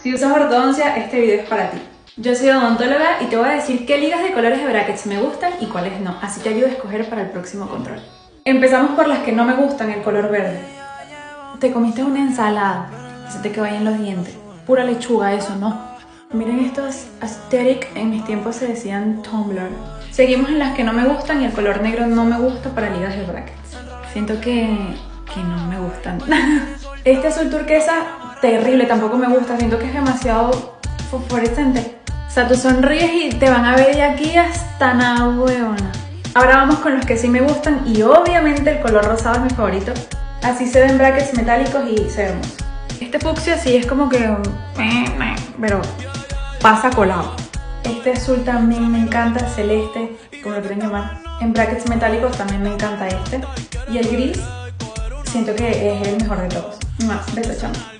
Si usas ortodoncia, este video es para ti. Yo soy odontóloga y te voy a decir qué ligas de colores de brackets me gustan y cuáles no, así te ayudo a escoger para el próximo control. Empezamos por las que no me gustan, el color verde. Te comiste una ensalada, se te quedó ahí en los dientes. Pura lechuga, eso no. Miren estos aesthetic, en mis tiempos se decían Tumblr. Seguimos en las que no me gustan y el color negro no me gusta para ligas de brackets. Siento que no me gustan. Este azul turquesa, terrible, tampoco me gusta. Siento que es demasiado fosforescente. O sea, tú sonríes y te van a ver de aquí hasta nada, huevona. Ahora vamos con los que sí me gustan y obviamente el color rosado es mi favorito. Así se ven brackets metálicos y se ve hermoso. Este fucsia sí es como que... pero pasa colado. Este azul también me encanta, celeste, como lo quieren llamar. En brackets metálicos también me encanta este. Y el gris, siento que es el mejor de todos. Beso, chamo.